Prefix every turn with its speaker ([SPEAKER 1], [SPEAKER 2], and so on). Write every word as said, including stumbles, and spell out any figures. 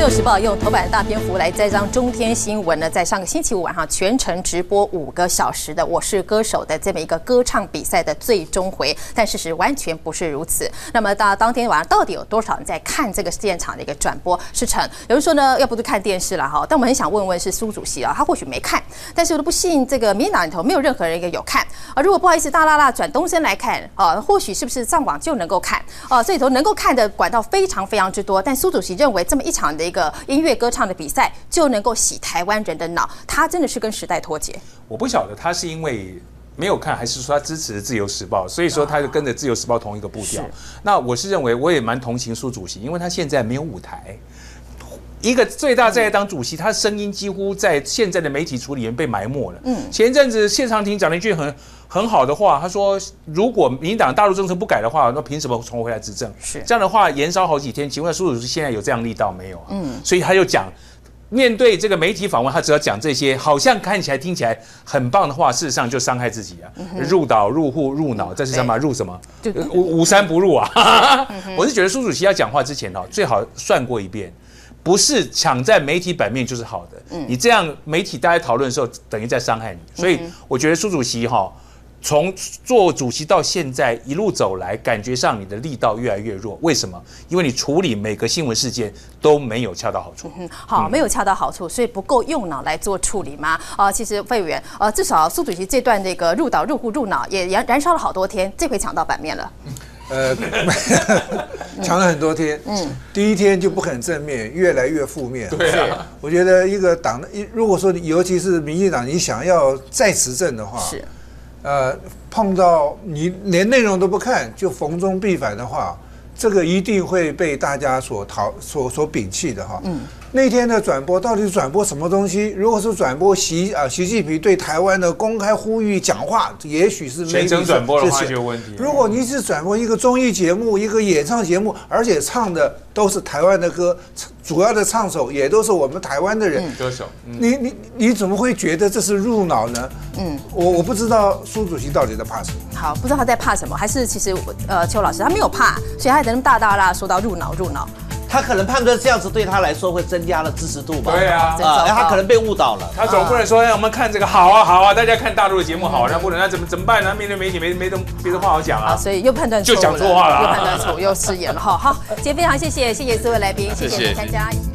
[SPEAKER 1] 由时报用头版大篇幅来栽赃中天新闻呢，在上个星期五晚上全程直播五个小时的《我是歌手》的这么一个歌唱比赛的最终回，但事实完全不是如此。那么到当天晚上到底有多少人在看这个现场的一个转播？是成有人说呢，要不就看电视了哈。但我们很想问问是苏主席啊，他或许没看，但是我都不信这个民进党里头没有任何人一个有看啊。如果不好意思大拉拉转东升来看啊，或许是不是上网就能够看啊？这里头能够看的管道非常非常之多，但苏主席认为这么一场的一个音乐歌唱的比赛就能够洗台湾人的脑，他真的是跟时代脱节。
[SPEAKER 2] 我不晓得他是因为没有看，还是说他支持自由时报，所以说他就跟着自由时报同一个步调。那我是认为，我也蛮同情苏主席，因为他现在没有舞台。一个最大在当主席，他的声音几乎在现在的媒体处理里面被埋没了。嗯，前一阵子谢长廷讲了一句很很好的话，他说：“如果民进党大陆政策不改的话，那凭什么重回来执政？”是这样的话，延烧好几天。请问苏主席现在有这样力道没有啊？嗯，所以他就讲。面对这个媒体访问，他只要讲这些，好像看起来、听起来很棒的话，事实上就伤害自己啊！嗯、入岛、入户、入脑，这是什么？入什么？无无三不入啊！我是觉得苏主席要讲话之前哦，最好算过一遍，不是抢在媒体版面就是好的。嗯、你这样媒体大家讨论的时候，等于在伤害你。所以我觉得苏主席哈。从做主席到现在一路走来，感觉上你的力道越来越弱。为什么？因为你处理每个新闻事件都没有恰到好处。
[SPEAKER 1] 嗯、好，没有恰到好处，所以不够用脑来做处理吗？啊、呃，其实费委员，呃，至少苏主席这段这个入岛、入户、入脑也燃燃烧了好多天，这回抢到版面了。
[SPEAKER 3] 呃，抢了很多天。嗯，第一天就不很正面，越来越负面。
[SPEAKER 2] 对啊，
[SPEAKER 3] 我觉得一个党，如果说尤其是民进党，你想要再执政的话，是。呃，碰到你连内容都不看就逢中必反的话，这个一定会被大家所讨所所摒弃的哈。嗯，那天的转播到底是转播什么东西？如果是转播习啊习近平对台湾的公开呼吁讲话，也许是
[SPEAKER 2] 全程转播的话就有问题。
[SPEAKER 3] 如果你是转播一个综艺节目、一个演唱节目，而且唱的都是台湾的歌，主要的唱手也都是我们台湾的人，
[SPEAKER 2] 歌手，
[SPEAKER 3] 嗯、你你你怎么会觉得这是入脑呢？嗯，我我不知道苏主席到底在怕什么。
[SPEAKER 1] 好，不知道他在怕什么，还是其实呃邱老师他没有怕，所以他才那么大大啦说到入脑入脑。
[SPEAKER 4] 他可能判断这样子对他来说会增加了支持度吧？
[SPEAKER 2] 对啊，
[SPEAKER 4] 啊，他可能被误导了。
[SPEAKER 2] 他总不能说，哎，我们看这个好啊好啊，大家看大陆的节目好，那不能那怎么怎么办呢？面对媒体没没东别的话好讲啊。
[SPEAKER 1] 所以又判断错
[SPEAKER 2] 就讲错话了，
[SPEAKER 1] 又判断错，又失言了哈。好，今天非常谢谢谢谢四位来宾，谢谢你参加。